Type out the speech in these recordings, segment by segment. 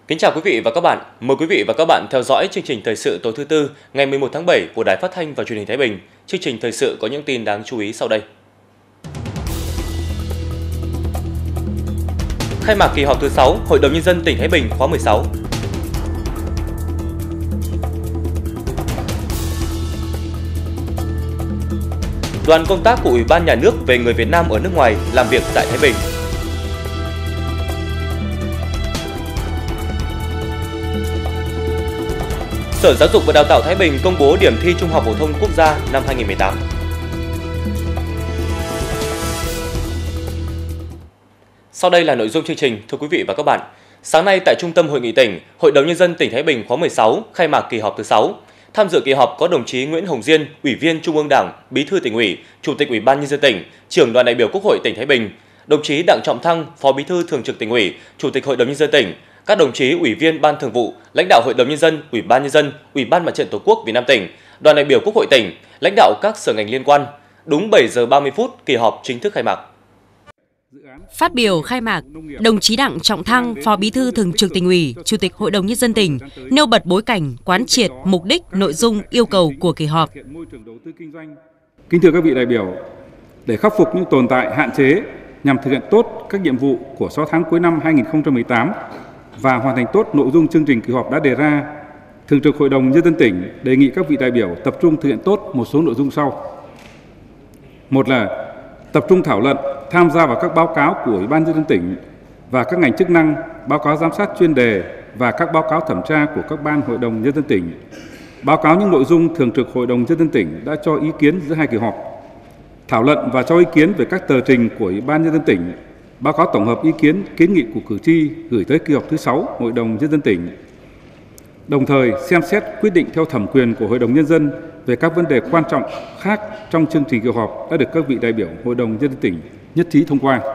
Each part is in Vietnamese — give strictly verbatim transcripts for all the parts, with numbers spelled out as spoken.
Kính chào quý vị và các bạn. Mời quý vị và các bạn theo dõi chương trình thời sự tối thứ tư ngày mười một tháng bảy của Đài Phát thanh và Truyền hình Thái Bình. Chương trình thời sự có những tin đáng chú ý sau đây. Khai mạc kỳ họp thứ sáu Hội đồng Nhân dân tỉnh Thái Bình khóa mười sáu. Đoàn công tác của Ủy ban Nhà nước về người Việt Nam ở nước ngoài làm việc tại Thái Bình. Sở Giáo dục và Đào tạo Thái Bình công bố điểm thi Trung học phổ thông quốc gia năm hai nghìn không trăm mười tám. Sau đây là nội dung chương trình, thưa quý vị và các bạn. Sáng nay tại Trung tâm Hội nghị tỉnh, Hội đồng Nhân dân tỉnh Thái Bình khóa mười sáu khai mạc kỳ họp thứ sáu. Tham dự kỳ họp có đồng chí Nguyễn Hồng Diên, Ủy viên Trung ương Đảng, Bí thư Tỉnh ủy, Chủ tịch Ủy ban Nhân dân tỉnh, Trưởng đoàn đại biểu Quốc hội tỉnh Thái Bình, đồng chí Đặng Trọng Thăng, Phó Bí thư Thường trực Tỉnh ủy, Chủ tịch Hội đồng Nhân dân tỉnh, các đồng chí Ủy viên Ban Thường vụ, lãnh đạo Hội đồng Nhân dân, Ủy ban Nhân dân, Ủy ban Mặt trận Tổ quốc Việt Nam tỉnh, đoàn đại biểu Quốc hội tỉnh, lãnh đạo các sở ngành liên quan. Đúng bảy giờ ba mươi phút, kỳ họp chính thức khai mạc. Phát biểu khai mạc, đồng chí Đặng Trọng Thăng, Phó Bí thư Thường trực Tỉnh ủy, Chủ tịch Hội đồng Nhân dân tỉnh nêu bật bối cảnh, quán triệt, mục đích, nội dung, yêu cầu của kỳ họp. Kính thưa các vị đại biểu, để khắc phục những tồn tại hạn chế nhằm thực hiện tốt các nhiệm vụ của sáu tháng cuối năm hai nghìn không trăm mười tám và hoàn thành tốt nội dung chương trình kỳ họp đã đề ra, Thường trực Hội đồng Nhân dân tỉnh đề nghị các vị đại biểu tập trung thực hiện tốt một số nội dung sau. Một là tập trung thảo luận, tham gia vào các báo cáo của Ủy ban Nhân dân tỉnh và các ngành chức năng, báo cáo giám sát chuyên đề và các báo cáo thẩm tra của các ban Hội đồng Nhân dân tỉnh, báo cáo những nội dung Thường trực Hội đồng Nhân dân tỉnh đã cho ý kiến giữa hai kỳ họp, thảo luận và cho ý kiến về các tờ trình của Ủy ban Nhân dân tỉnh, báo cáo tổng hợp ý kiến, kiến nghị của cử tri gửi tới kỳ họp thứ sáu Hội đồng Nhân dân tỉnh. Đồng thời xem xét quyết định theo thẩm quyền của Hội đồng Nhân dân về các vấn đề quan trọng khác trong chương trình kỳ họp đã được các vị đại biểu Hội đồng Nhân dân tỉnh nhất trí thông qua.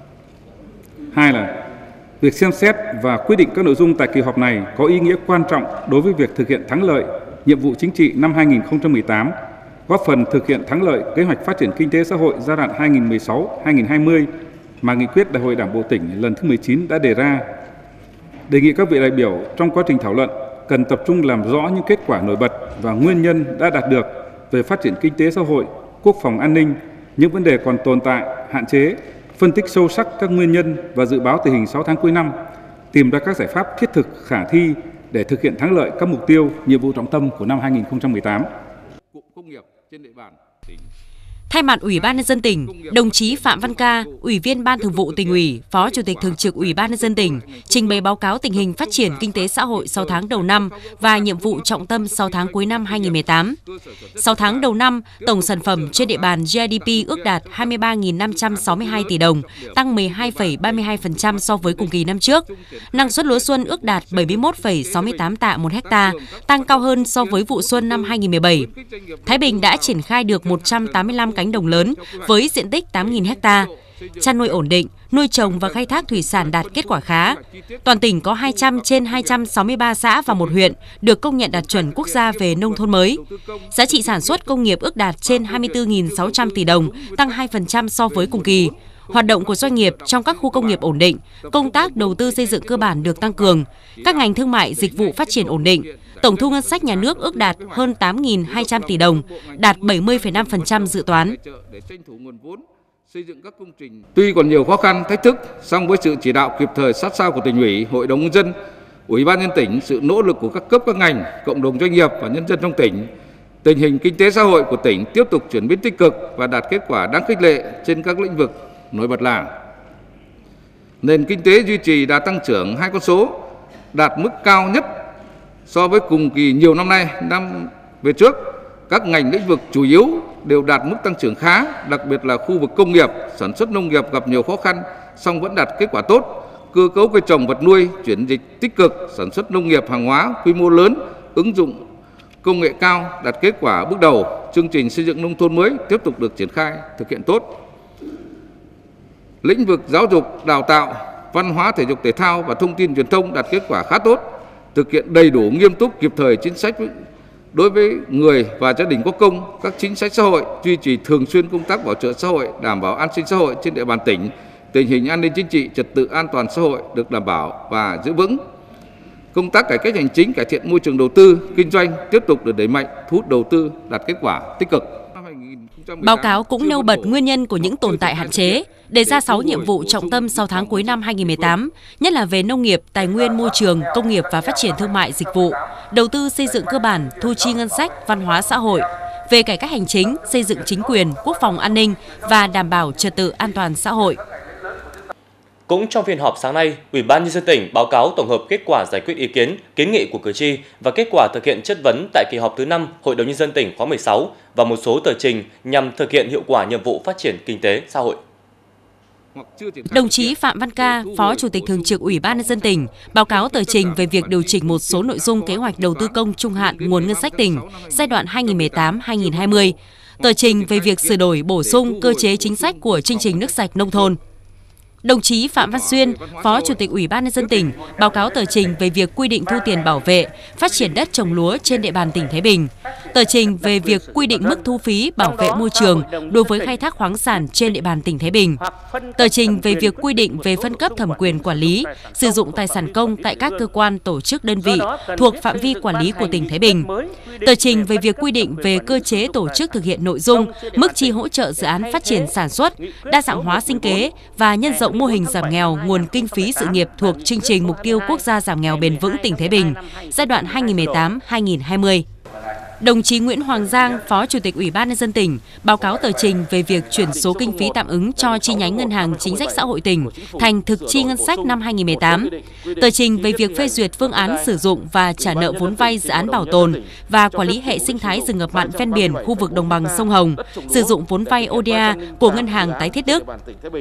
Hai là việc xem xét và quyết định các nội dung tại kỳ họp này có ý nghĩa quan trọng đối với việc thực hiện thắng lợi nhiệm vụ chính trị năm hai nghìn không trăm mười tám, góp phần thực hiện thắng lợi kế hoạch phát triển kinh tế xã hội giai đoạn hai nghìn không trăm mười sáu đến hai nghìn không trăm hai mươi mà nghị quyết Đại hội Đảng bộ tỉnh lần thứ mười chín đã đề ra. Đề nghị các vị đại biểu trong quá trình thảo luận cần tập trung làm rõ những kết quả nổi bật và nguyên nhân đã đạt được về phát triển kinh tế xã hội, quốc phòng an ninh, những vấn đề còn tồn tại, hạn chế, phân tích sâu sắc các nguyên nhân và dự báo tình hình sáu tháng cuối năm, tìm ra các giải pháp thiết thực khả thi để thực hiện thắng lợi các mục tiêu, nhiệm vụ trọng tâm của năm hai nghìn không trăm mười tám. Thay mặt Ủy ban Nhân dân tỉnh, đồng chí Phạm Văn Ca, Ủy viên Ban Thường vụ Tỉnh ủy, Phó Chủ tịch Thường trực Ủy ban Nhân dân tỉnh trình bày báo cáo tình hình phát triển kinh tế xã hội sáu tháng đầu năm và nhiệm vụ trọng tâm sáu tháng cuối năm hai nghìn không trăm mười tám. sáu tháng đầu năm, tổng sản phẩm trên địa bàn giê đê pê ước đạt hai mươi ba nghìn năm trăm sáu mươi hai tỷ đồng, tăng mười hai phẩy ba mươi hai phần trăm so với cùng kỳ năm trước. Năng suất lúa xuân ước đạt bảy mươi mốt phẩy sáu mươi tám tạ một ha, tăng cao hơn so với vụ xuân năm hai nghìn không trăm mười bảy. Thái Bình đã triển khai được một trăm tám mươi lăm cánh đồng lớn với diện tích tám nghìn ha. Chăn nuôi ổn định, nuôi trồng và khai thác thủy sản đạt kết quả khá. Toàn tỉnh có hai trăm trên hai trăm sáu mươi ba xã và một huyện được công nhận đạt chuẩn quốc gia về nông thôn mới. Giá trị sản xuất công nghiệp ước đạt trên hai mươi tư nghìn sáu trăm tỷ đồng, tăng hai phần trăm so với cùng kỳ. Hoạt động của doanh nghiệp trong các khu công nghiệp ổn định, công tác đầu tư xây dựng cơ bản được tăng cường, các ngành thương mại dịch vụ phát triển ổn định. Tổng thu ngân sách nhà nước ước đạt hơn tám nghìn hai trăm tỷ đồng, đạt bảy mươi phẩy năm phần trăm dự toán. Tuy còn nhiều khó khăn, thách thức, song với sự chỉ đạo kịp thời sát sao của Tỉnh ủy, Hội đồng Nhân dân, Ủy ban Nhân dân tỉnh, sự nỗ lực của các cấp các ngành, cộng đồng doanh nghiệp và nhân dân trong tỉnh, tình hình kinh tế xã hội của tỉnh tiếp tục chuyển biến tích cực và đạt kết quả đáng khích lệ trên các lĩnh vực nổi bật là: nền kinh tế duy trì đà tăng trưởng hai con số, đạt mức cao nhất so với cùng kỳ nhiều năm nay. Năm về trước, các ngành lĩnh vực chủ yếu đều đạt mức tăng trưởng khá, đặc biệt là khu vực công nghiệp, sản xuất nông nghiệp gặp nhiều khó khăn, song vẫn đạt kết quả tốt. Cơ cấu cây trồng vật nuôi chuyển dịch tích cực, sản xuất nông nghiệp hàng hóa quy mô lớn, ứng dụng công nghệ cao đạt kết quả bước đầu. Chương trình xây dựng nông thôn mới tiếp tục được triển khai, thực hiện tốt. Lĩnh vực giáo dục, đào tạo, văn hóa thể dục thể thao và thông tin truyền thông đạt kết quả khá tốt, thực hiện đầy đủ nghiêm túc kịp thời chính sách đối với người và gia đình có công, các chính sách xã hội, duy trì thường xuyên công tác bảo trợ xã hội, đảm bảo an sinh xã hội trên địa bàn tỉnh, tình hình an ninh chính trị, trật tự an toàn xã hội được đảm bảo và giữ vững. Công tác cải cách hành chính, cải thiện môi trường đầu tư, kinh doanh tiếp tục được đẩy mạnh, thu hút đầu tư đạt kết quả tích cực. Báo cáo cũng nêu bật nguyên nhân của những tồn tại hạn chế, đề ra sáu nhiệm vụ trọng tâm sau tháng cuối năm hai nghìn không trăm mười tám, nhất là về nông nghiệp, tài nguyên môi trường, công nghiệp và phát triển thương mại dịch vụ, đầu tư xây dựng cơ bản, thu chi ngân sách, văn hóa xã hội, về cải cách hành chính, xây dựng chính quyền, quốc phòng an ninh và đảm bảo trật tự an toàn xã hội. Cũng trong phiên họp sáng nay, Ủy ban Nhân dân tỉnh báo cáo tổng hợp kết quả giải quyết ý kiến, kiến nghị của cử tri và kết quả thực hiện chất vấn tại kỳ họp thứ năm Hội đồng Nhân dân tỉnh khóa mười sáu và một số tờ trình nhằm thực hiện hiệu quả nhiệm vụ phát triển kinh tế xã hội. Đồng chí Phạm Văn Ca, Phó Chủ tịch Thường trực Ủy ban Nhân dân tỉnh, báo cáo tờ trình về việc điều chỉnh một số nội dung kế hoạch đầu tư công trung hạn nguồn ngân sách tỉnh giai đoạn hai nghìn không trăm mười tám đến hai nghìn không trăm hai mươi, tờ trình về việc sửa đổi bổ sung cơ chế chính sách của chương trình nước sạch nông thôn. Đồng chí Phạm Văn Xuyên, Phó Chủ tịch Ủy ban Nhân dân tỉnh, báo cáo tờ trình về việc quy định thu tiền bảo vệ, phát triển đất trồng lúa trên địa bàn tỉnh Thái Bình, tờ trình về việc quy định mức thu phí bảo vệ môi trường đối với khai thác khoáng sản trên địa bàn tỉnh Thái Bình, tờ trình về việc quy định về phân cấp thẩm quyền quản lý, sử dụng tài sản công tại các cơ quan, tổ chức, đơn vị thuộc phạm vi quản lý của tỉnh Thái Bình, tờ trình về việc quy định về cơ chế tổ chức thực hiện nội dung, mức chi hỗ trợ dự án phát triển sản xuất, đa dạng hóa sinh kế và nhân rộng mô hình giảm nghèo nguồn kinh phí sự nghiệp thuộc chương trình mục tiêu quốc gia giảm nghèo bền vững tỉnh Thái Bình giai đoạn hai nghìn không trăm mười tám đến hai nghìn không trăm hai mươi. Đồng chí Nguyễn Hoàng Giang, Phó Chủ tịch Ủy ban Nhân dân tỉnh, báo cáo tờ trình về việc chuyển số kinh phí tạm ứng cho chi nhánh Ngân hàng Chính sách Xã hội tỉnh thành thực chi ngân sách năm hai nghìn không trăm mười tám, tờ trình về việc phê duyệt phương án sử dụng và trả nợ vốn vay dự án bảo tồn và quản lý hệ sinh thái rừng ngập mặn ven biển khu vực đồng bằng sông Hồng, sử dụng vốn vay o đê a của Ngân hàng Tái thiết Đức.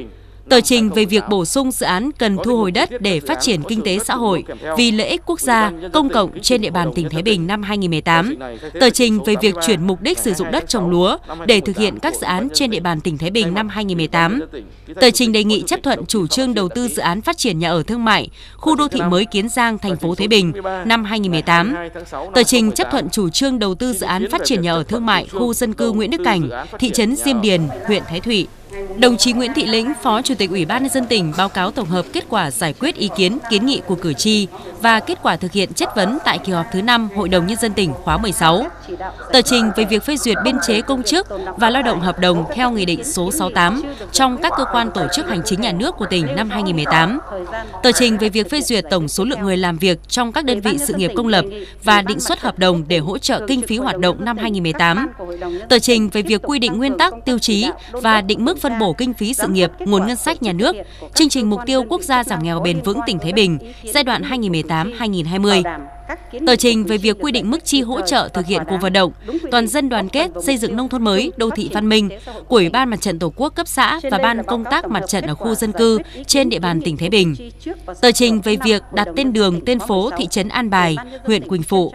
Tờ trình về việc bổ sung dự án cần thu hồi đất để phát triển kinh tế xã hội vì lợi ích quốc gia, công cộng trên địa bàn tỉnh Thái Bình năm hai nghìn không trăm mười tám. Tờ trình về việc chuyển mục đích sử dụng đất trồng lúa để thực hiện các dự án trên địa bàn tỉnh Thái Bình năm hai nghìn không trăm mười tám. Tờ trình đề nghị chấp thuận chủ trương đầu tư dự án phát triển nhà ở thương mại, khu đô thị mới Kiến Giang, thành phố Thái Bình năm hai nghìn không trăm mười tám. Tờ trình chấp thuận chủ trương đầu tư dự án phát triển nhà ở thương mại, khu dân cư Nguyễn Đức Cảnh, thị trấn Diêm Điền, huyện Thái Thụy. Đồng chí Nguyễn Thị Lĩnh, Phó Chủ tịch Ủy ban Nhân dân tỉnh báo cáo tổng hợp kết quả giải quyết ý kiến, kiến nghị của cử tri và kết quả thực hiện chất vấn tại kỳ họp thứ năm Hội đồng Nhân dân tỉnh khóa mười sáu. Tờ trình về việc phê duyệt biên chế công chức và lao động hợp đồng theo Nghị định số sáu mươi tám trong các cơ quan tổ chức hành chính nhà nước của tỉnh năm hai nghìn không trăm mười tám. Tờ trình về việc phê duyệt tổng số lượng người làm việc trong các đơn vị sự nghiệp công lập và định suất hợp đồng để hỗ trợ kinh phí hoạt động năm hai nghìn không trăm mười tám. Tờ trình về việc quy định nguyên tắc, tiêu chí và định mức phân bổ kinh phí sự nghiệp, nguồn ngân sách nhà nước, chương trình mục tiêu quốc gia giảm nghèo bền vững tỉnh Thái Bình giai đoạn hai nghìn không trăm mười tám đến hai nghìn không trăm hai mươi. Tờ trình về việc quy định mức chi hỗ trợ thực hiện cuộc vận động toàn dân đoàn kết xây dựng nông thôn mới, đô thị văn minh của Ủy ban Mặt trận Tổ quốc cấp xã và ban công tác mặt trận ở khu dân cư trên địa bàn tỉnh Thái Bình. Tờ trình về việc đặt tên đường, tên phố thị trấn An Bài, huyện Quỳnh Phụ.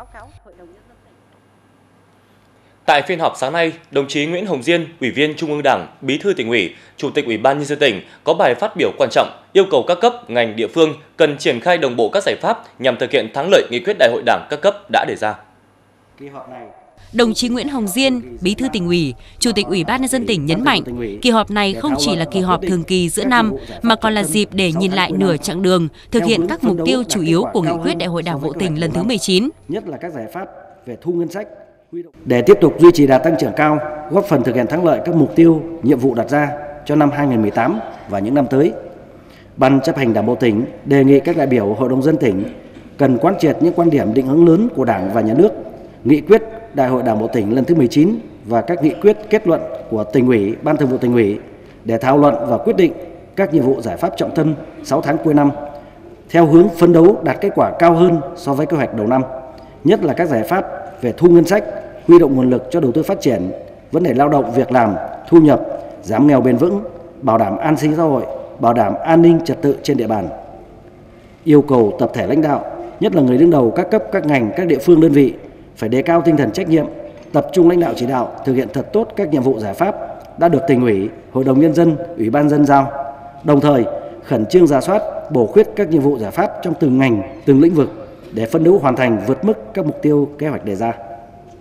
Tại phiên họp sáng nay, đồng chí Nguyễn Hồng Diên, Ủy viên Trung ương Đảng, Bí thư Tỉnh ủy, Chủ tịch Ủy ban Nhân dân tỉnh có bài phát biểu quan trọng yêu cầu các cấp, ngành, địa phương cần triển khai đồng bộ các giải pháp nhằm thực hiện thắng lợi nghị quyết Đại hội Đảng các cấp đã đề ra. Đồng chí Nguyễn Hồng Diên, Bí thư Tỉnh ủy, Chủ tịch Ủy ban Nhân dân tỉnh nhấn mạnh, kỳ họp này không chỉ là kỳ họp thường kỳ giữa năm mà còn là dịp để nhìn lại nửa chặng đường thực hiện các mục tiêu chủ yếu của nghị quyết Đại hội Đảng bộ tỉnh lần thứ mười chín. Nhất là các giải pháp về thu ngân sách để tiếp tục duy trì đà tăng trưởng cao, góp phần thực hiện thắng lợi các mục tiêu, nhiệm vụ đặt ra cho năm hai nghìn không trăm mười tám và những năm tới. Ban chấp hành Đảng bộ tỉnh đề nghị các đại biểu Hội đồng nhân dân tỉnh cần quán triệt những quan điểm định hướng lớn của Đảng và Nhà nước, nghị quyết Đại hội Đảng bộ tỉnh lần thứ mười chín và các nghị quyết kết luận của Tỉnh ủy, Ban Thường vụ Tỉnh ủy để thảo luận và quyết định các nhiệm vụ giải pháp trọng tâm sáu tháng cuối năm theo hướng phấn đấu đạt kết quả cao hơn so với kế hoạch đầu năm, nhất là các giải pháp về thu ngân sách, huy động nguồn lực cho đầu tư phát triển, vấn đề lao động, việc làm, thu nhập, giảm nghèo bền vững, bảo đảm an sinh xã hội, bảo đảm an ninh trật tự trên địa bàn. Yêu cầu tập thể lãnh đạo, nhất là người đứng đầu các cấp, các ngành, các địa phương đơn vị phải đề cao tinh thần trách nhiệm, tập trung lãnh đạo chỉ đạo thực hiện thật tốt các nhiệm vụ giải pháp đã được Tỉnh ủy, Hội đồng Nhân dân, Ủy ban nhân dân giao, đồng thời khẩn trương rà soát, bổ khuyết các nhiệm vụ giải pháp trong từng ngành, từng lĩnh vực để phấn đấu hoàn thành vượt mức các mục tiêu kế hoạch đề ra.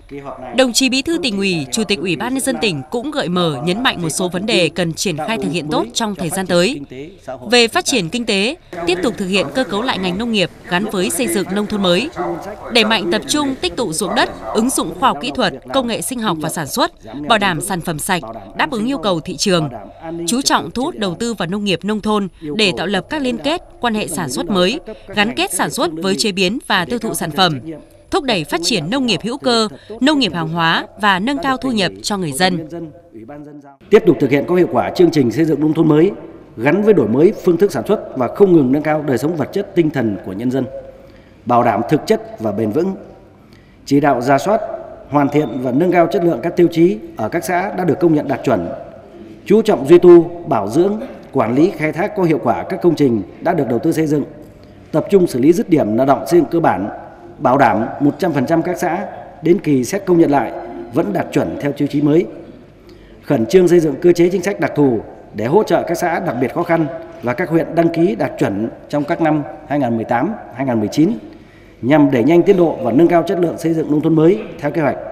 Đồng chí Bí thư Tỉnh ủy, Chủ tịch Ủy ban Nhân dân tỉnh cũng gợi mở nhấn mạnh một số vấn đề cần triển khai thực hiện tốt trong thời gian tới. Về phát triển kinh tế, tiếp tục thực hiện cơ cấu lại ngành nông nghiệp gắn với xây dựng nông thôn mới, đẩy mạnh tập trung tích tụ ruộng đất, ứng dụng khoa học kỹ thuật, công nghệ sinh học và sản xuất, bảo đảm sản phẩm sạch, đáp ứng yêu cầu thị trường. Chú trọng thu hút đầu tư vào nông nghiệp nông thôn để tạo lập các liên kết, quan hệ sản xuất mới, gắn kết sản xuất với chế biến và tiêu thụ sản phẩm, thúc đẩy phát triển nông nghiệp hữu cơ, nông nghiệp hàng hóa và nâng cao thu nhập cho người dân. Tiếp tục thực hiện có hiệu quả chương trình xây dựng nông thôn mới gắn với đổi mới phương thức sản xuất và không ngừng nâng cao đời sống vật chất tinh thần của nhân dân, bảo đảm thực chất và bền vững. Chỉ đạo rà soát, hoàn thiện và nâng cao chất lượng các tiêu chí ở các xã đã được công nhận đạt chuẩn, chú trọng duy tu, bảo dưỡng, quản lý khai thác có hiệu quả các công trình đã được đầu tư xây dựng, tập trung xử lý dứt điểm nợ động xây dựng cơ bản, bảo đảm một trăm phần trăm các xã đến kỳ xét công nhận lại vẫn đạt chuẩn theo tiêu chí mới. Khẩn trương xây dựng cơ chế chính sách đặc thù để hỗ trợ các xã đặc biệt khó khăn và các huyện đăng ký đạt chuẩn trong các năm hai nghìn không trăm mười tám, hai nghìn không trăm mười chín nhằm đẩy nhanh tiến độ và nâng cao chất lượng xây dựng nông thôn mới theo kế hoạch.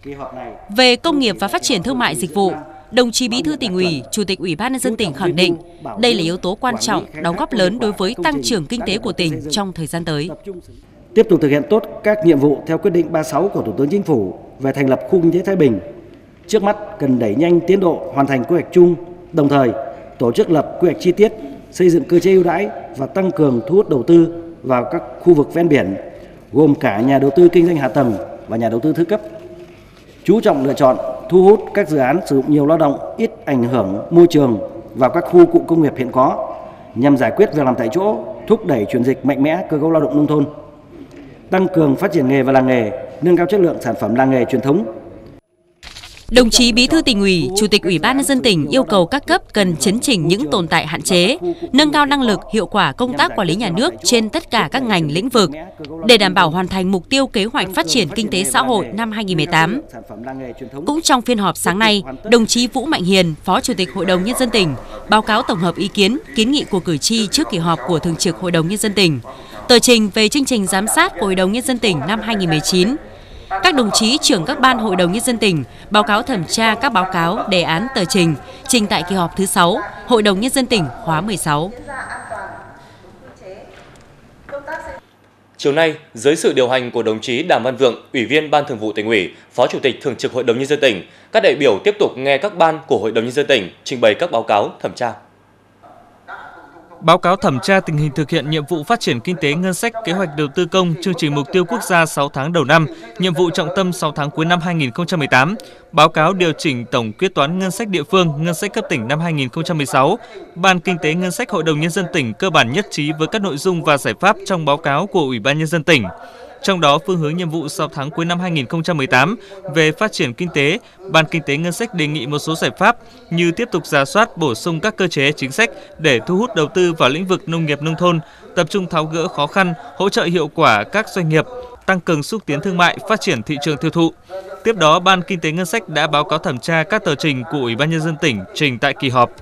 Về công nghiệp và phát triển thương mại dịch vụ, đồng chí Bí thư Tỉnh ủy, Chủ tịch Ủy ban Nhân dân tỉnh khẳng định đây là yếu tố quan trọng, đóng góp lớn đối với tăng trưởng kinh tế của tỉnh trong thời gian tới. Tiếp tục thực hiện tốt các nhiệm vụ theo quyết định ba mươi sáu của Thủ tướng Chính phủ về thành lập khu kinh tế Thái Bình. Trước mắt cần đẩy nhanh tiến độ hoàn thành quy hoạch chung, đồng thời tổ chức lập quy hoạch chi tiết, xây dựng cơ chế ưu đãi và tăng cường thu hút đầu tư vào các khu vực ven biển, gồm cả nhà đầu tư kinh doanh hạ tầng và nhà đầu tư thứ cấp. Chú trọng lựa chọn, thu hút các dự án sử dụng nhiều lao động, ít ảnh hưởng môi trường vào các khu cụm công nghiệp hiện có, nhằm giải quyết việc làm tại chỗ, thúc đẩy chuyển dịch mạnh mẽ cơ cấu lao động nông thôn, tăng cường phát triển nghề và làng nghề, nâng cao chất lượng sản phẩm làng nghề truyền thống. Đồng chí Bí thư Tỉnh ủy, Chủ tịch Ủy ban Nhân dân tỉnh yêu cầu các cấp cần chấn chỉnh những tồn tại hạn chế, nâng cao năng lực, hiệu quả công tác quản lý nhà nước trên tất cả các ngành lĩnh vực để đảm bảo hoàn thành mục tiêu kế hoạch phát triển kinh tế xã hội năm hai nghìn không trăm mười tám. Cũng trong phiên họp sáng nay, đồng chí Vũ Mạnh Hiền, Phó Chủ tịch Hội đồng Nhân dân tỉnh, báo cáo tổng hợp ý kiến, kiến nghị của cử tri trước kỳ họp của Thường trực Hội đồng Nhân dân tỉnh, tờ trình về chương trình giám sát của Hội đồng Nhân dân tỉnh năm hai nghìn không trăm mười chín. Các đồng chí trưởng các ban Hội đồng Nhân dân tỉnh báo cáo thẩm tra các báo cáo, đề án, tờ trình trình tại kỳ họp thứ sáu Hội đồng Nhân dân tỉnh khóa mười sáu. Chiều nay, dưới sự điều hành của đồng chí Đàm Văn Vượng, Ủy viên Ban Thường vụ Tỉnh ủy, Phó Chủ tịch Thường trực Hội đồng Nhân dân tỉnh, các đại biểu tiếp tục nghe các ban của Hội đồng Nhân dân tỉnh trình bày các báo cáo thẩm tra. Báo cáo thẩm tra tình hình thực hiện nhiệm vụ phát triển kinh tế ngân sách, kế hoạch đầu tư công, chương trình mục tiêu quốc gia sáu tháng đầu năm, nhiệm vụ trọng tâm sáu tháng cuối năm hai nghìn không trăm mười tám, báo cáo điều chỉnh tổng quyết toán ngân sách địa phương, ngân sách cấp tỉnh năm hai nghìn không trăm mười sáu. Ban Kinh tế Ngân sách Hội đồng Nhân dân tỉnh cơ bản nhất trí với các nội dung và giải pháp trong báo cáo của Ủy ban Nhân dân tỉnh. Trong đó, phương hướng nhiệm vụ sáu tháng cuối năm hai nghìn không trăm mười tám về phát triển kinh tế, Ban Kinh tế Ngân sách đề nghị một số giải pháp như tiếp tục rà soát, bổ sung các cơ chế chính sách để thu hút đầu tư vào lĩnh vực nông nghiệp nông thôn, tập trung tháo gỡ khó khăn, hỗ trợ hiệu quả các doanh nghiệp, tăng cường xúc tiến thương mại, phát triển thị trường tiêu thụ. Tiếp đó, Ban Kinh tế Ngân sách đã báo cáo thẩm tra các tờ trình của Ủy ban Nhân dân tỉnh trình tại kỳ họp.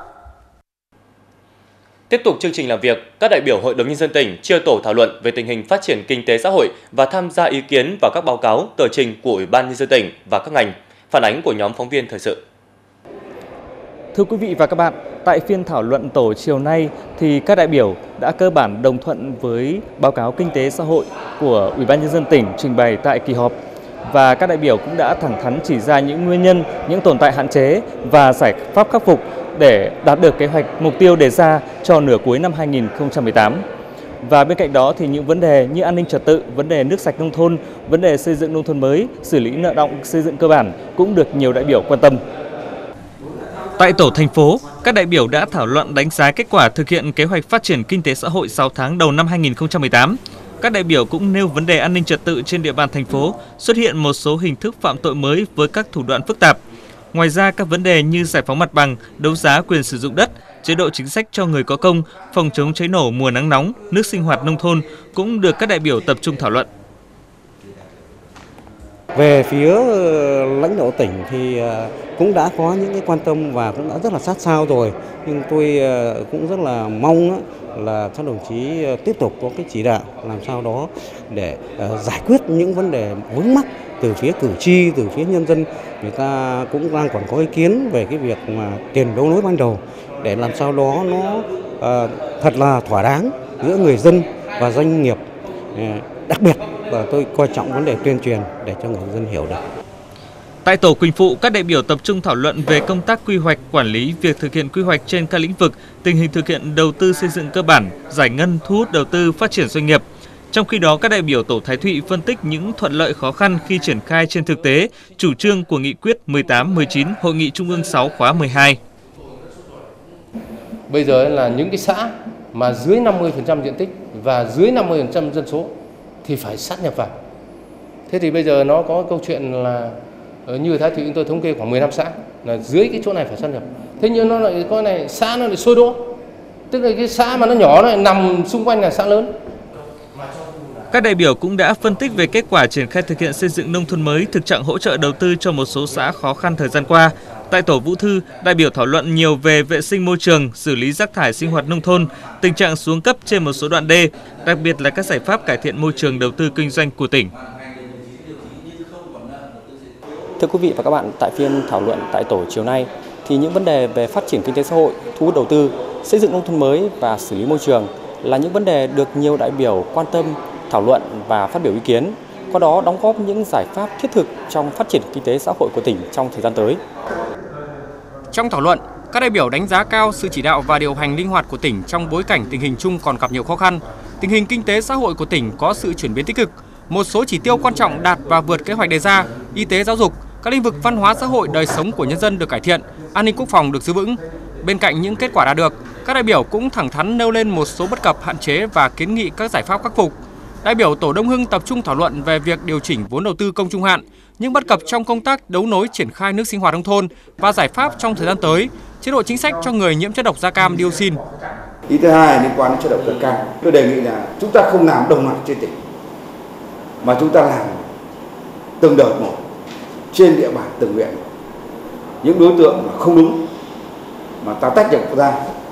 Tiếp tục chương trình làm việc, các đại biểu Hội đồng Nhân dân tỉnh chia tổ thảo luận về tình hình phát triển kinh tế xã hội và tham gia ý kiến vào các báo cáo, tờ trình của Ủy ban Nhân dân tỉnh và các ngành. Phản ánh của nhóm phóng viên thời sự. Thưa quý vị và các bạn, tại phiên thảo luận tổ chiều nay thì các đại biểu đã cơ bản đồng thuận với báo cáo kinh tế xã hội của Ủy ban Nhân dân tỉnh trình bày tại kỳ họp. Và các đại biểu cũng đã thẳng thắn chỉ ra những nguyên nhân, những tồn tại hạn chế và giải pháp khắc phục để đạt được kế hoạch mục tiêu đề ra cho nửa cuối năm hai nghìn không trăm mười tám. Và bên cạnh đó thì những vấn đề như an ninh trật tự, vấn đề nước sạch nông thôn, vấn đề xây dựng nông thôn mới, xử lý nợ động xây dựng cơ bản cũng được nhiều đại biểu quan tâm. Tại tổ thành phố, các đại biểu đã thảo luận đánh giá kết quả thực hiện kế hoạch phát triển kinh tế xã hội sáu tháng đầu năm hai nghìn không trăm mười tám. Các đại biểu cũng nêu vấn đề an ninh trật tự trên địa bàn thành phố, xuất hiện một số hình thức phạm tội mới với các thủ đoạn phức tạp. Ngoài ra, các vấn đề như giải phóng mặt bằng, đấu giá quyền sử dụng đất, chế độ chính sách cho người có công, phòng chống cháy nổ mùa nắng nóng, nước sinh hoạt nông thôn cũng được các đại biểu tập trung thảo luận. Về phía lãnh đạo tỉnh thì cũng đã có những cái quan tâm và cũng đã rất là sát sao rồi, nhưng tôi cũng rất là mong là các đồng chí tiếp tục có cái chỉ đạo làm sao đó để giải quyết những vấn đề vướng mắc từ phía cử tri, từ phía nhân dân. Người ta cũng đang còn có ý kiến về cái việc mà tiền đấu nối ban đầu để làm sao đó nó uh, thật là thỏa đáng giữa người dân và doanh nghiệp. Đặc biệt và tôi coi trọng vấn đề tuyên truyền để cho người dân hiểu được. Tại tổ Quỳnh Phụ, các đại biểu tập trung thảo luận về công tác quy hoạch, quản lý, việc thực hiện quy hoạch trên các lĩnh vực, tình hình thực hiện đầu tư xây dựng cơ bản, giải ngân, thu hút đầu tư, phát triển doanh nghiệp. Trong khi đó, các đại biểu tổ Thái Thụy phân tích những thuận lợi khó khăn khi triển khai trên thực tế chủ trương của nghị quyết mười tám mười chín Hội nghị Trung ương sáu khóa mười hai. Bây giờ là những cái xã mà dưới năm mươi phần trăm diện tích và dưới năm mươi phần trăm dân số thì phải sát nhập vào. Thế thì bây giờ nó có câu chuyện là như Thái Thụy chúng tôi thống kê khoảng mười lăm xã là dưới cái chỗ này phải sát nhập. Thế nhưng nó lại có này xã nó lại sôi đỗ. Tức là cái xã mà nó nhỏ nó lại nằm xung quanh là xã lớn. Các đại biểu cũng đã phân tích về kết quả triển khai thực hiện xây dựng nông thôn mới, thực trạng hỗ trợ đầu tư cho một số xã khó khăn thời gian qua. Tại tổ Vũ Thư, đại biểu thảo luận nhiều về vệ sinh môi trường, xử lý rác thải sinh hoạt nông thôn, tình trạng xuống cấp trên một số đoạn đê, đặc biệt là các giải pháp cải thiện môi trường đầu tư kinh doanh của tỉnh. Thưa quý vị và các bạn, tại phiên thảo luận tại tổ chiều nay thì những vấn đề về phát triển kinh tế xã hội, thu hút đầu tư, xây dựng nông thôn mới và xử lý môi trường là những vấn đề được nhiều đại biểu quan tâm, thảo luận và phát biểu ý kiến, qua đó đóng góp những giải pháp thiết thực trong phát triển kinh tế xã hội của tỉnh trong thời gian tới. Trong thảo luận, các đại biểu đánh giá cao sự chỉ đạo và điều hành linh hoạt của tỉnh trong bối cảnh tình hình chung còn gặp nhiều khó khăn. Tình hình kinh tế xã hội của tỉnh có sự chuyển biến tích cực, một số chỉ tiêu quan trọng đạt và vượt kế hoạch đề ra, y tế, giáo dục, các lĩnh vực văn hóa xã hội, đời sống của nhân dân được cải thiện, an ninh quốc phòng được giữ vững. Bên cạnh những kết quả đạt được, các đại biểu cũng thẳng thắn nêu lên một số bất cập, hạn chế và kiến nghị các giải pháp khắc phục. Đại biểu tổ Đông Hưng tập trung thảo luận về việc điều chỉnh vốn đầu tư công trung hạn, những bất cập trong công tác đấu nối triển khai nước sinh hoạt nông thôn và giải pháp trong thời gian tới, chế độ chính sách cho người nhiễm chất độc da cam dioxin. Ý thứ hai liên quan đến chất độc da cam, tôi đề nghị là chúng ta không làm đồng loạt trên tỉnh, mà chúng ta làm từng đợt một trên địa bàn từng huyện. Những đối tượng mà không đúng mà ta tách được ra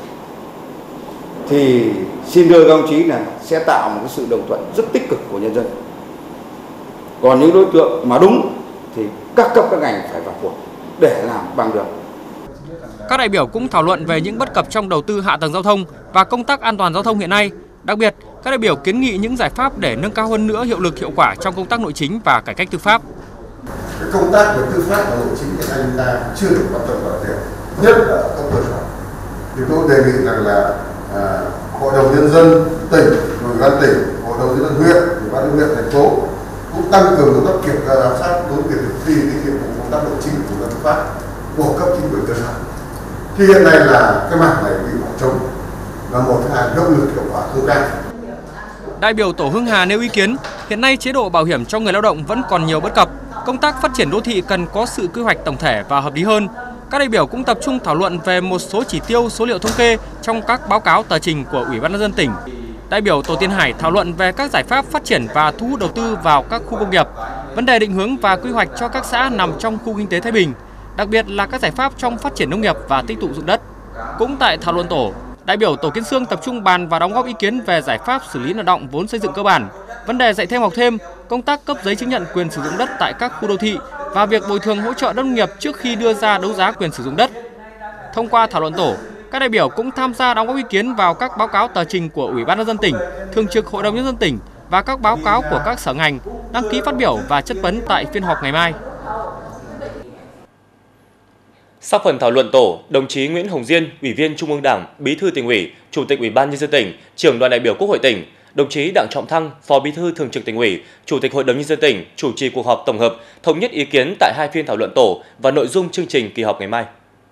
thì xin đưa các ông chí là sẽ tạo một cái sự đồng thuận rất tích cực của nhân dân. Còn những đối tượng mà đúng thì các cấp các ngành phải vào cuộc để làm bằng được. Các đại biểu cũng thảo luận về những bất cập trong đầu tư hạ tầng giao thông và công tác an toàn giao thông hiện nay. Đặc biệt, các đại biểu kiến nghị những giải pháp để nâng cao hơn nữa hiệu lực hiệu quả trong công tác nội chính và cải cách tư pháp. Cái công tác về tư pháp và nội chính hiện nay chúng ta chưa được quan tâm toàn diện, nhất là ở cấp cơ sở. Thì tôi đề nghị rằng là à, hội đồng nhân dân tỉnh, ủy ban tỉnh, hội đồng nhân dân huyện, ủy ban nhân dân thành phố cũng tăng cường công tác kiểm tra giám sát đối với việc thực thi cái nhiệm vụ công tác nội chính của tư pháp của cấp chính quyền cơ sở. Thì hiện nay là cái mảng này bị bỏ trống là một hai động lực hiệu quả không cao. Đại biểu tổ Hưng Hà nêu ý kiến, hiện nay chế độ bảo hiểm cho người lao động vẫn còn nhiều bất cập, công tác phát triển đô thị cần có sự quy hoạch tổng thể và hợp lý hơn. Các đại biểu cũng tập trung thảo luận về một số chỉ tiêu, số liệu thống kê trong các báo cáo tờ trình của Ủy ban nhân dân tỉnh. Đại biểu tổ Tiên Hải thảo luận về các giải pháp phát triển và thu hút đầu tư vào các khu công nghiệp, vấn đề định hướng và quy hoạch cho các xã nằm trong khu kinh tế Thái Bình, đặc biệt là các giải pháp trong phát triển nông nghiệp và tích tụ dụng đất. Cũng tại thảo luận tổ, đại biểu tổ Kiến Xương tập trung bàn và đóng góp ý kiến về giải pháp xử lý nợ động vốn xây dựng cơ bản, vấn đề dạy thêm học thêm, công tác cấp giấy chứng nhận quyền sử dụng đất tại các khu đô thị và việc bồi thường hỗ trợ đất nông nghiệp trước khi đưa ra đấu giá quyền sử dụng đất. Thông qua thảo luận tổ, các đại biểu cũng tham gia đóng góp ý kiến vào các báo cáo tờ trình của Ủy ban nhân dân tỉnh, Thường trực Hội đồng nhân dân tỉnh và các báo cáo của các sở ngành, đăng ký phát biểu và chất vấn tại phiên họp ngày mai. Sau phần thảo luận tổ, đồng chí Nguyễn Hồng Diên, Ủy viên Trung ương Đảng, Bí thư Tỉnh ủy, Chủ tịch Ủy ban nhân dân tỉnh, Trưởng đoàn đại biểu Quốc hội tỉnh, đồng chí Đặng Trọng Thăng, Phó Bí thư Thường trực Tỉnh ủy, Chủ tịch Hội đồng nhân dân tỉnh chủ trì cuộc họp tổng hợp, thống nhất ý kiến tại hai phiên thảo luận tổ và nội dung chương trình kỳ họp ngày mai.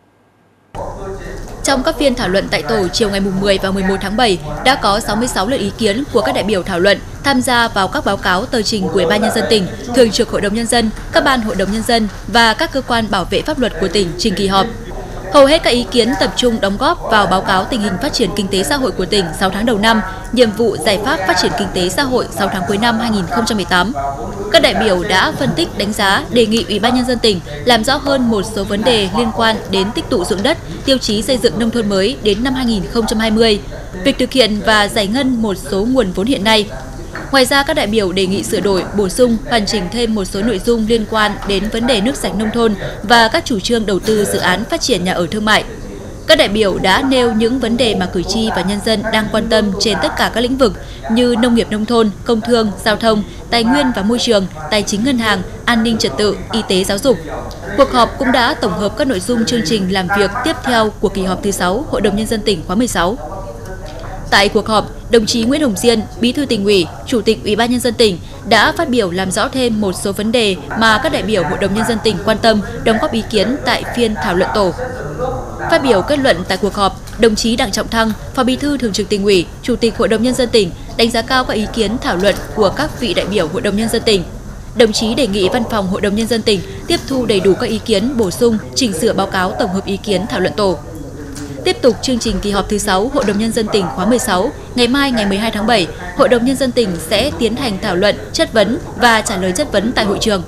Trong các phiên thảo luận tại tổ chiều ngày mười và mười một tháng bảy, đã có sáu mươi sáu lượt ý kiến của các đại biểu thảo luận, tham gia vào các báo cáo tờ trình của Ủy ban nhân dân tỉnh, Thường trực Hội đồng nhân dân, các ban Hội đồng nhân dân và các cơ quan bảo vệ pháp luật của tỉnh trình kỳ họp. Hầu hết các ý kiến tập trung đóng góp vào báo cáo tình hình phát triển kinh tế xã hội của tỉnh sáu tháng đầu năm, nhiệm vụ giải pháp phát triển kinh tế xã hội sáu tháng cuối năm hai nghìn không trăm mười tám. Các đại biểu đã phân tích, đánh giá, đề nghị Ủy ban Nhân dân tỉnh làm rõ hơn một số vấn đề liên quan đến tích tụ ruộng đất, tiêu chí xây dựng nông thôn mới đến năm hai nghìn không trăm hai mươi, việc thực hiện và giải ngân một số nguồn vốn hiện nay. Ngoài ra, các đại biểu đề nghị sửa đổi, bổ sung, hoàn chỉnh thêm một số nội dung liên quan đến vấn đề nước sạch nông thôn và các chủ trương đầu tư dự án phát triển nhà ở thương mại. Các đại biểu đã nêu những vấn đề mà cử tri và nhân dân đang quan tâm trên tất cả các lĩnh vực như nông nghiệp nông thôn, công thương, giao thông, tài nguyên và môi trường, tài chính ngân hàng, an ninh trật tự, y tế giáo dục. Cuộc họp cũng đã tổng hợp các nội dung chương trình làm việc tiếp theo của kỳ họp thứ sáu Hội đồng Nhân dân tỉnh khóa mười sáu. Tại cuộc họp, đồng chí Nguyễn Hồng Diên, Bí thư Tỉnh ủy, Chủ tịch Ủy ban Nhân dân tỉnh đã phát biểu làm rõ thêm một số vấn đề mà các đại biểu Hội đồng Nhân dân tỉnh quan tâm, đóng góp ý kiến tại phiên thảo luận tổ. Phát biểu kết luận tại cuộc họp, đồng chí Đặng Trọng Thăng, Phó Bí thư Thường trực Tỉnh ủy, Chủ tịch Hội đồng Nhân dân tỉnh đánh giá cao các ý kiến thảo luận của các vị đại biểu Hội đồng Nhân dân tỉnh. Đồng chí đề nghị Văn phòng Hội đồng Nhân dân tỉnh tiếp thu đầy đủ các ý kiến, bổ sung, chỉnh sửa báo cáo tổng hợp ý kiến thảo luận tổ. Tiếp tục chương trình kỳ họp thứ sáu Hội đồng Nhân dân tỉnh khóa mười sáu, ngày mai ngày mười hai tháng bảy, Hội đồng Nhân dân tỉnh sẽ tiến hành thảo luận, chất vấn và trả lời chất vấn tại hội trường.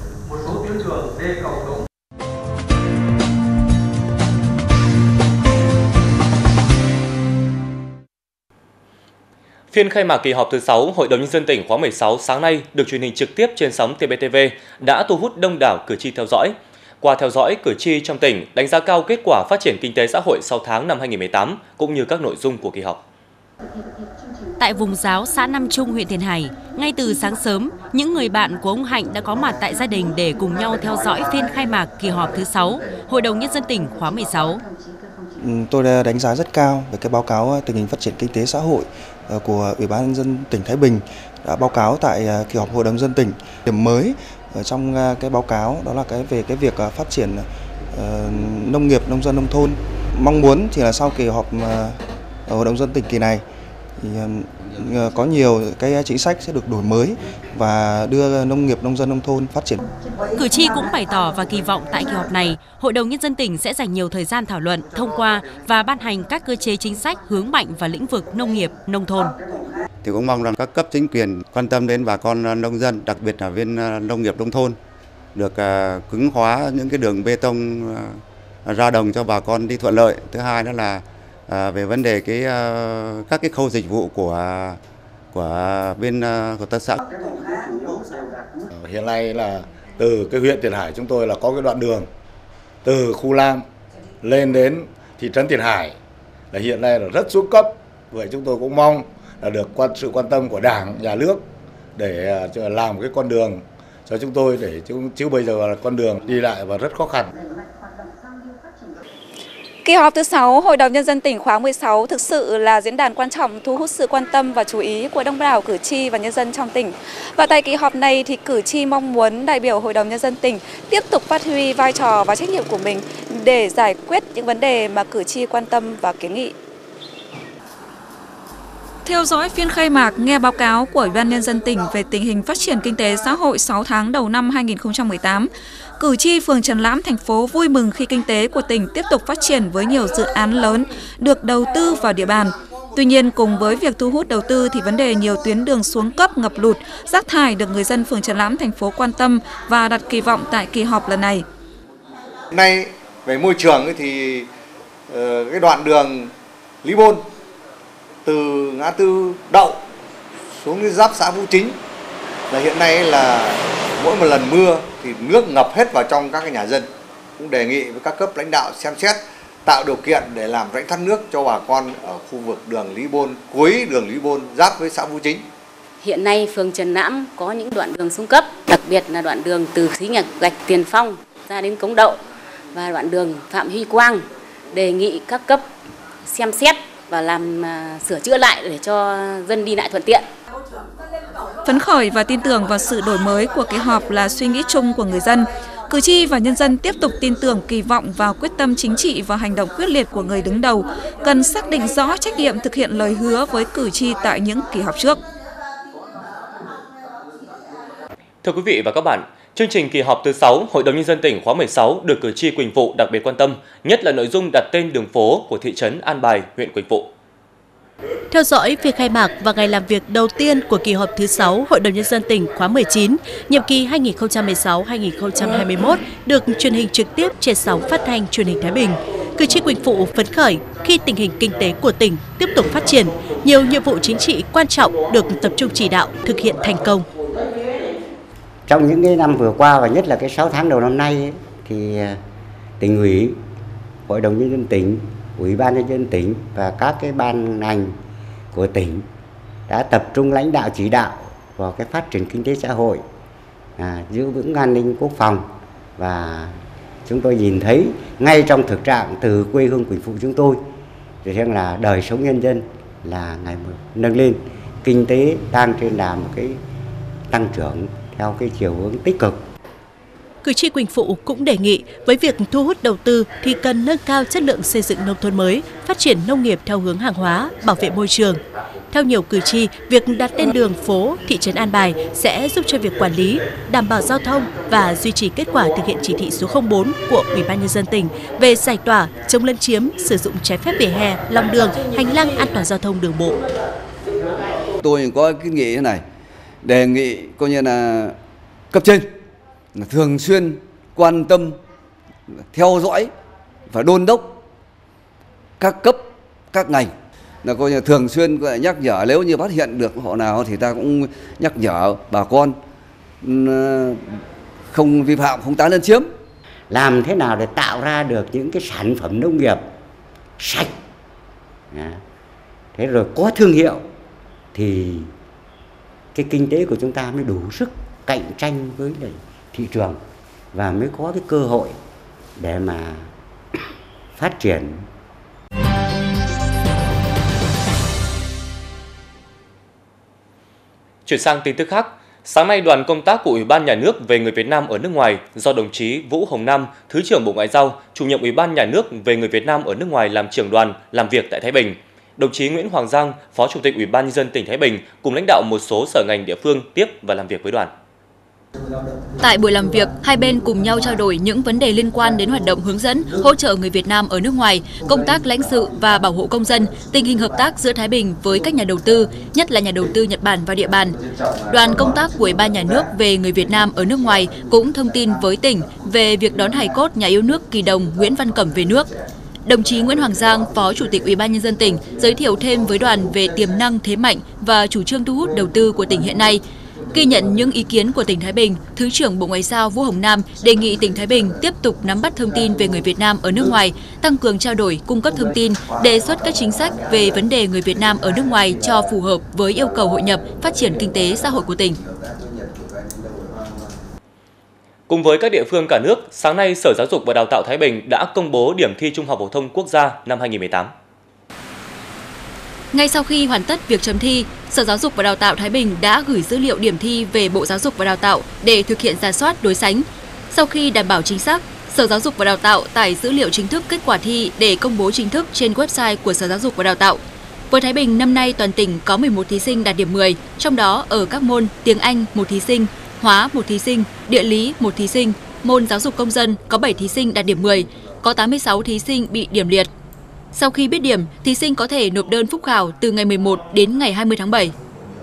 Phiên khai mạc kỳ họp thứ sáu Hội đồng Nhân dân tỉnh khóa mười sáu sáng nay được truyền hình trực tiếp trên sóng T B T V đã thu hút đông đảo cử tri theo dõi. Qua theo dõi, cử tri trong tỉnh đánh giá cao kết quả phát triển kinh tế xã hội sau tháng năm hai nghìn không trăm mười tám cũng như các nội dung của kỳ họp. Tại vùng giáo xã Nam Trung, huyện Tiền Hải, ngay từ sáng sớm, những người bạn của ông Hạnh đã có mặt tại gia đình để cùng nhau theo dõi phiên khai mạc kỳ họp thứ sáu Hội đồng Nhân dân tỉnh khóa mười sáu. Tôi đã đánh giá rất cao về cái báo cáo tình hình phát triển kinh tế xã hội của Ủy ban Nhân dân tỉnh Thái Bình đã báo cáo tại kỳ họp Hội đồng Nhân dân tỉnh. Điểm mới ở trong cái báo cáo đó là cái về cái việc phát triển uh, nông nghiệp, nông dân, nông thôn. Mong muốn thì là sau kỳ họp uh, Hội đồng Nhân dân tỉnh kỳ này thì uh, có nhiều cái chính sách sẽ được đổi mới và đưa nông nghiệp, nông dân, nông thôn phát triển. Cử tri cũng bày tỏ và kỳ vọng tại kỳ họp này, Hội đồng Nhân dân tỉnh sẽ dành nhiều thời gian thảo luận, thông qua và ban hành các cơ chế chính sách hướng mạnh vào lĩnh vực nông nghiệp, nông thôn. Thì cũng mong rằng các cấp chính quyền quan tâm đến bà con nông dân, đặc biệt là bên nông nghiệp nông thôn, được cứng hóa những cái đường bê tông ra đồng cho bà con đi thuận lợi. Thứ hai đó là về vấn đề cái các cái khâu dịch vụ của của bên hợp tác xã. Hiện nay là từ cái huyện Tiền Hải chúng tôi là có cái đoạn đường từ khu Lam lên đến thị trấn Tiền Hải là hiện nay là rất xuống cấp. Vậy chúng tôi cũng mong là được quan sự quan tâm của Đảng, Nhà nước để làm cái con đường cho chúng tôi, để chứ, chứ bây giờ là con đường đi lại và rất khó khăn. Kỳ họp thứ sáu Hội đồng Nhân dân tỉnh khóa mười sáu thực sự là diễn đàn quan trọng thu hút sự quan tâm và chú ý của đông đảo cử tri và nhân dân trong tỉnh. Và tại kỳ họp này thì cử tri mong muốn đại biểu Hội đồng Nhân dân tỉnh tiếp tục phát huy vai trò và trách nhiệm của mình để giải quyết những vấn đề mà cử tri quan tâm và kiến nghị. Theo dõi phiên khai mạc, nghe báo cáo của Ủy ban Nhân dân tỉnh về tình hình phát triển kinh tế xã hội sáu tháng đầu năm hai nghìn không trăm mười tám, cử tri phường Trần Lãm, thành phố vui mừng khi kinh tế của tỉnh tiếp tục phát triển với nhiều dự án lớn được đầu tư vào địa bàn. Tuy nhiên, cùng với việc thu hút đầu tư thì vấn đề nhiều tuyến đường xuống cấp, ngập lụt, rác thải được người dân phường Trần Lãm, thành phố quan tâm và đặt kỳ vọng tại kỳ họp lần này. Nay về môi trường thì cái đoạn đường Lý Bôn từ ngã tư Đậu xuống đến giáp xã Vũ Chính là hiện nay là mỗi một lần mưa thì nước ngập hết vào trong các cái nhà dân. Cũng đề nghị với các cấp lãnh đạo xem xét tạo điều kiện để làm rãnh thoát nước cho bà con ở khu vực đường Lý Bôn, cuối đường Lý Bôn giáp với xã Vũ Chính. Hiện nay phường Trần Lãm có những đoạn đường xuống cấp, đặc biệt là đoạn đường từ xí Nhạc Gạch Tiền Phong ra đến Cống Đậu và đoạn đường Phạm Huy Quang. Đề nghị các cấp xem xét và làm uh, sửa chữa lại để cho dân đi lại thuận tiện. Phấn khởi và tin tưởng vào sự đổi mới của kỳ họp là suy nghĩ chung của người dân. Cử tri và nhân dân tiếp tục tin tưởng, kỳ vọng vào quyết tâm chính trị và hành động quyết liệt của người đứng đầu, cần xác định rõ trách nhiệm thực hiện lời hứa với cử tri tại những kỳ họp trước. Thưa quý vị và các bạn, Chương trình kỳ họp thứ sáu Hội đồng Nhân dân tỉnh khóa mười sáu được cử tri Quỳnh Phụ đặc biệt quan tâm, nhất là nội dung đặt tên đường phố của thị trấn An Bài, huyện Quỳnh Phụ. Theo dõi việc khai mạc và ngày làm việc đầu tiên của kỳ họp thứ sáu Hội đồng Nhân dân tỉnh khóa mười chín, nhiệm kỳ hai nghìn không trăm mười sáu đến hai nghìn không trăm hai mươi mốt được truyền hình trực tiếp trên sóng phát thanh truyền hình Thái Bình. Cử tri Quỳnh Phụ phấn khởi khi tình hình kinh tế của tỉnh tiếp tục phát triển, nhiều nhiệm vụ chính trị quan trọng được tập trung chỉ đạo thực hiện thành công. Trong những cái năm vừa qua và nhất là cái sáu tháng đầu năm nay ấy, thì tỉnh ủy, Hội đồng Nhân dân tỉnh, Ủy ban Nhân dân tỉnh và các cái ban ngành của tỉnh đã tập trung lãnh đạo chỉ đạo vào cái phát triển kinh tế xã hội, à, giữ vững an ninh quốc phòng, và chúng tôi nhìn thấy ngay trong thực trạng từ quê hương Quỳnh Phụ chúng tôi thì rằng là đời sống nhân dân là ngày một nâng lên, kinh tế đang trên đà một cái tăng trưởng theo cái chiều hướng tích cực. Cử tri Quỳnh Phụ cũng đề nghị với việc thu hút đầu tư thì cần nâng cao chất lượng xây dựng nông thôn mới, phát triển nông nghiệp theo hướng hàng hóa, bảo vệ môi trường. Theo nhiều cử tri, việc đặt tên đường phố thị trấn An Bài sẽ giúp cho việc quản lý, đảm bảo giao thông và duy trì kết quả thực hiện chỉ thị số không bốn của Ủy ban Nhân dân tỉnh về giải tỏa, chống lấn chiếm, sử dụng trái phép vỉa hè, lòng đường, hành lang an toàn giao thông đường bộ. Tôi có cái nghị thế này, đề nghị coi như là cấp trên là thường xuyên quan tâm, theo dõi và đôn đốc các cấp, các ngành, là coi như thường xuyên nhắc nhở, nếu như phát hiện được hộ nào thì ta cũng nhắc nhở bà con không vi phạm, không tái lấn chiếm. Làm thế nào để tạo ra được những cái sản phẩm nông nghiệp sạch, thế rồi có thương hiệu thì cái kinh tế của chúng ta mới đủ sức cạnh tranh với lại thị trường và mới có cái cơ hội để mà phát triển. Chuyển sang tin tức khác, sáng nay đoàn công tác của Ủy ban Nhà nước về người Việt Nam ở nước ngoài do đồng chí Vũ Hồng Nam, Thứ trưởng Bộ Ngoại giao, chủ nhiệm Ủy ban Nhà nước về người Việt Nam ở nước ngoài làm trưởng đoàn làm việc tại Thái Bình. Đồng chí Nguyễn Hoàng Giang, Phó Chủ tịch Ủy ban Nhân dân tỉnh Thái Bình cùng lãnh đạo một số sở ngành địa phương tiếp và làm việc với đoàn. Tại buổi làm việc, hai bên cùng nhau trao đổi những vấn đề liên quan đến hoạt động hướng dẫn, hỗ trợ người Việt Nam ở nước ngoài, công tác lãnh sự và bảo hộ công dân, tình hình hợp tác giữa Thái Bình với các nhà đầu tư, nhất là nhà đầu tư Nhật Bản và địa bàn. Đoàn công tác của Ủy ban Nhà nước về người Việt Nam ở nước ngoài cũng thông tin với tỉnh về việc đón hài cốt nhà yêu nước Kỳ Đồng Nguyễn Văn Cẩm về nước. Đồng chí Nguyễn Hoàng Giang, Phó Chủ tịch Ủy ban Nhân dân tỉnh giới thiệu thêm với đoàn về tiềm năng, thế mạnh và chủ trương thu hút đầu tư của tỉnh hiện nay. Ghi nhận những ý kiến của tỉnh Thái Bình, Thứ trưởng Bộ Ngoại giao Vũ Hồng Nam đề nghị tỉnh Thái Bình tiếp tục nắm bắt thông tin về người Việt Nam ở nước ngoài, tăng cường trao đổi, cung cấp thông tin, đề xuất các chính sách về vấn đề người Việt Nam ở nước ngoài cho phù hợp với yêu cầu hội nhập, phát triển kinh tế xã hội của tỉnh. Cùng với các địa phương cả nước, sáng nay Sở Giáo dục và Đào tạo Thái Bình đã công bố điểm thi Trung học phổ thông quốc gia năm hai nghìn không trăm mười tám. Ngay sau khi hoàn tất việc chấm thi, Sở Giáo dục và Đào tạo Thái Bình đã gửi dữ liệu điểm thi về Bộ Giáo dục và Đào tạo để thực hiện rà soát đối sánh. Sau khi đảm bảo chính xác, Sở Giáo dục và Đào tạo tải dữ liệu chính thức kết quả thi để công bố chính thức trên website của Sở Giáo dục và Đào tạo. Với Thái Bình, năm nay toàn tỉnh có mười một thí sinh đạt điểm mười, trong đó ở các môn tiếng Anh một thí sinh, hóa một thí sinh, địa lý một thí sinh, môn giáo dục công dân có bảy thí sinh đạt điểm mười, có tám mươi sáu thí sinh bị điểm liệt. Sau khi biết điểm, thí sinh có thể nộp đơn phúc khảo từ ngày mười một đến ngày hai mươi tháng bảy.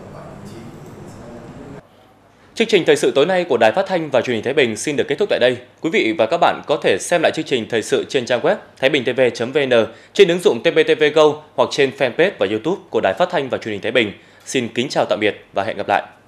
Chương trình thời sự tối nay của Đài Phát thanh và Truyền hình Thái Bình xin được kết thúc tại đây. Quý vị và các bạn có thể xem lại chương trình thời sự trên trang web thái bình t v chấm v n, trên ứng dụng T V T V Go hoặc trên fanpage và YouTube của Đài Phát thanh và Truyền hình Thái Bình. Xin kính chào tạm biệt và hẹn gặp lại.